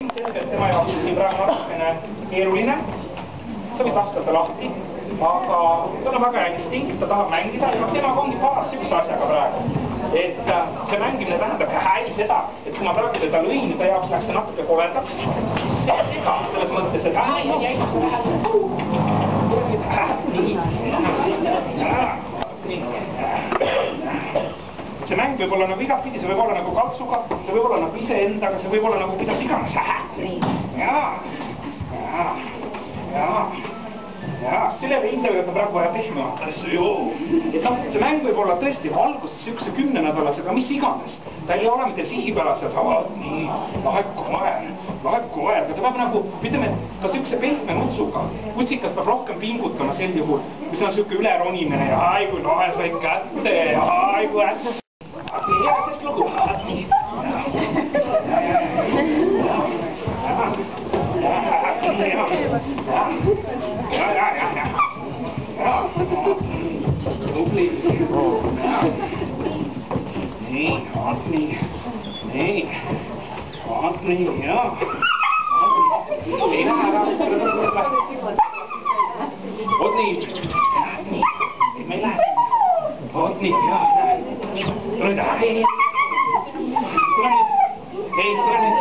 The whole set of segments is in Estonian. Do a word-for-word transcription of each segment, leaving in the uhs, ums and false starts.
tema jaoks siin praegu natukene keeruline. Ta võib lasta lahti, aga tal on väga hea instinkt, ta tahab mängida ja temaga ongi paras üks asjaga praegu. Et see mängimine tähendab häi seda, et kui ma praegu teda lõin, ta jaoks läks see natuke koledaks, see sega selles mõttes, et äi, äi, äi, see läheb nii. See mäng võib olla nagu igatpidi, see võib olla nagu katsuga, see võib olla nagu iseendaga, see võib olla nagu kuidas iganes. Jaa, jaa, jaa, jaa, selle ilmselt on praegu vaja pehmemat asju, joo. Et noh, see mäng võib olla tõesti alguses ükse kümnenädalasega, mis iganes. Ta ei ole mitte sihipäraselt, nii, lahe koer, lahe koer, aga ta peab nagu, ütleme, et kas ükse pehme nutsuga, kutsikas peab rohkem pingutama sel juhul, mis on siuke üleronimine ja ai kui lahe sai kätte ja ai kui ässes. Ja sest lugu, nii. Ja, ja, ja, ja. Ja, tubli. Nii, vaat nii. Nii, vaat nii, jaa. Ei lähe ära. Vot nii. Nii, me ei lähe. Vot nii, jaa. Tule nüüd, ei, ei. Tule nüüd. Ei, tule nüüd.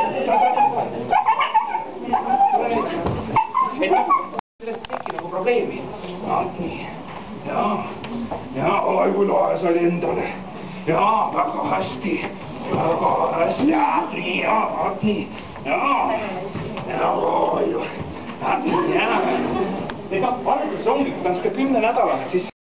Tule nüüd. Et sellest teki nagu probleemi. Vaat nii. Jaa. Jaa, oi kui lahe sa oli endale. Jaa, väga hästi. Väga hästi. Jaa, nii, jaa, vaat nii. Jaa. Jaa, oi. Vaat nii, jaa. Ega alguses ongi, kui ta on siuke kümne nädalane, siis